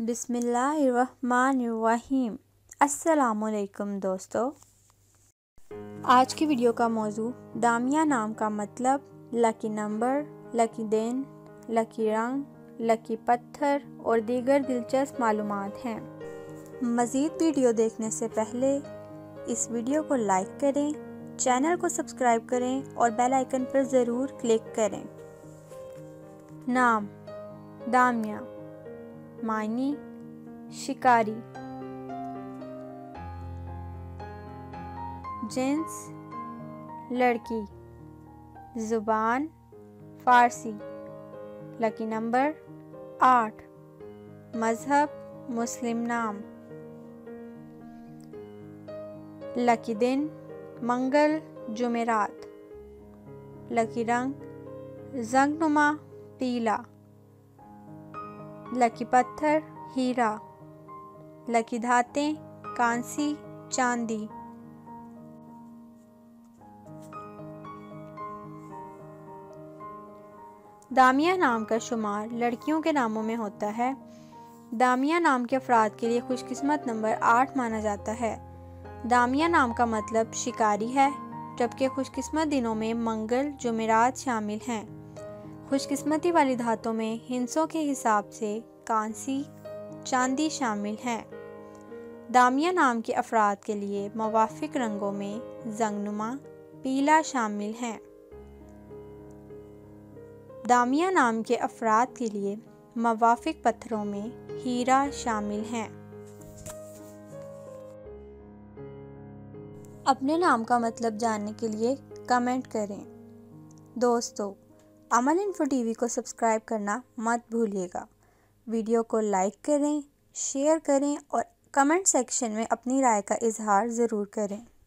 बिस्मिल्लाहिर्रहमानिर्रहीम। अस्सलामुअलैकुम दोस्तों, आज की वीडियो का मौजू दामिया नाम का मतलब, लकी नंबर, लकी दिन, लकी रंग, लकी पत्थर और दीगर दिलचस्प मालूमात हैं। मज़ीद वीडियो देखने से पहले इस वीडियो को लाइक करें, चैनल को सब्सक्राइब करें और बेल आइकन पर ज़रूर क्लिक करें। नाम दामिया, मायनी शिकारी, जिन्स लड़की, ज़ुबान फ़ारसी, लकी नंबर 8, मज़हब मुस्लिम नाम, लकी दिन मंगल जुमेरात, लकी रंग जंगनुमा पीला, लकी पत्थर हीरा, लकी धातें कांसी चांदी। दामिया नाम का शुमार लड़कियों के नामों में होता है। दामिया नाम के अफराद के लिए खुशकिस्मत नंबर 8 माना जाता है। दामिया नाम का मतलब शिकारी है, जबकि खुशकिस्मत दिनों में मंगल जुमेरात शामिल हैं। खुशकिस्मती वाली धातों में हिंसों के हिसाब से कांसी चांदी शामिल हैं। दामिया नाम के अफराद के लिए मुवाफिक रंगों में जंगनुमा पीला शामिल हैं। दामिया नाम के अफराद के लिए मुवाफिक पत्थरों में हीरा शामिल हैं। अपने नाम का मतलब जानने के लिए कमेंट करें। दोस्तों, अमल इन्फो टीवी को सब्सक्राइब करना मत भूलिएगा। वीडियो को लाइक करें, शेयर करें और कमेंट सेक्शन में अपनी राय का इजहार ज़रूर करें।